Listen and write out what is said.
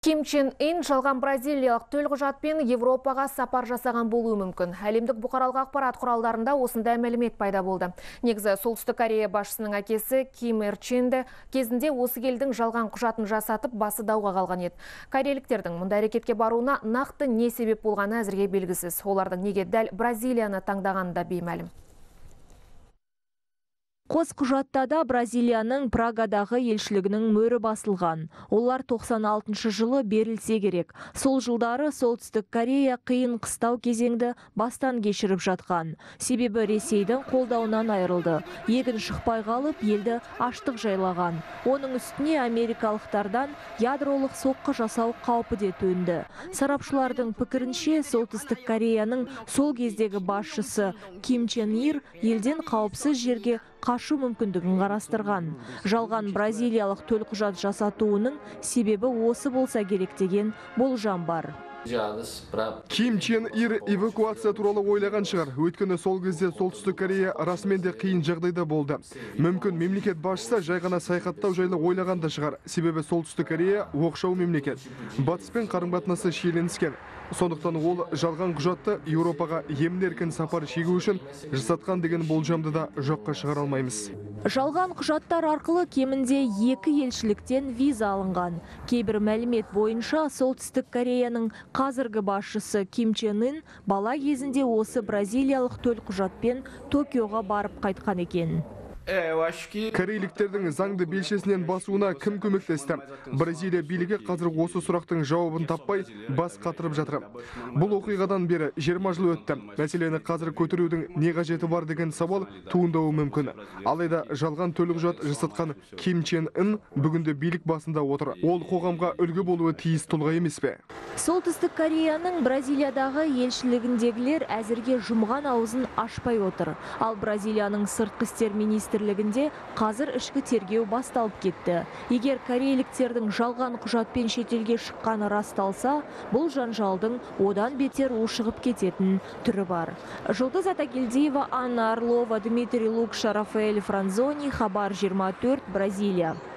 Ким Чен Ын жалған бразилиялық төлқұжатпен Европаға сапар жасаған болуы мүмкін. Әлемдік бұқаралық ақпарат құралдарында осындай мәлімет пайда болды. Негізі Солтүстік Корея басшысының әкесі Ким Ир Ченді кезінде осы елдің жалған құжатын жасатып басы дауға қалған еді. Корейліктердің мұндай әрекетке баруына нақты не себеп болғаны әзірге белгісіз. Олардың неге дәл Бразилияны таңдағаны да беймәлім. Қос құжатта да Бразилияның Прагадағы елшілігінің мөрі басылған. Олар 96 жылы берілсе керек. Сол жылдары Солтүстік Корея қиын қыстау кезеңді бастан кешіріп жатқан. Себебі Ресейдің қолдауынан айырылды. Егін шықпай қалып, елді аштық жайлаған. Оның үстіне америкалықтардан ядролық соққы жасау қаупі де төнді. Сарапшылардың пікірінше, Солтүстік Кореяның сол кездегі басшысы Ким Чен Ир елден қауіпсіз жерге қашу мүмкіндігін қарастырған. Жалған бразилиялық төлқұжат жасатуының себебі осы болса керек деген болжам бар. Ким Чен Ир эвакуация туралы ойлаған шығар. Өйткені сол кезде Солтүстік Корея расымен де қиын жағдайда болды. Мүмкін мемлекет басшысы жай ғана саяхаттау жайлы ойлаған да шығар. Себебі Солтүстік Корея оқшау мемлекет. Батыспен қарым-қатынасы шиеленіскен. Сондықтан ол жалған құжатты Еуропаға емін-еркін сапар шегу үшін жасатқан деген болжамды да жоққа шығара алмаймыз. Жалған құжаттар арқылы кемінде 2 елшіліктен виза алынған. Кейбір мәлімет бойынша Солтүстік Кореяның қазіргі басшысы Ким Чен Ын бала кезінде осы бразилиялық төлқұжатпен Токиоға барып қайтқан екен. Корейліктердің заңды белшесінен басуына кім көмектесті? Бразилия билігі қазір осы сұрақтың жауабын таппай бас қатырып жатыр. Бұл оқиғадан бері 20 жыл өтті. Мәселені қазір көтерудің не қажеті бар деген сауал туындауы мүмкін. Алайда жалған төлқұжат жасатқан Ким Чен Ын бүгінде билік басында отыр. Ол қоғамға үлгі болуы тиіс тұлға емес пе? Солтүстік Кореяның Бразилиядағы елшілігіндегілер әзірге жұмған аузын ашпай отыр. Ал Бразилияның сыртқы істер министрлігінде қазір ішкі тергеу басталып кетті. Егер корейліктердің жалған құжатпен шетелге шыққаны расталса, бұл жанжалдың одан бетер ушығып кететін түрі бар. Жұлдыз Атагелдиева, Анна Орлова, Дмитрий Лукша, Рафаэль Франзони, Хабар 24, Бразилия.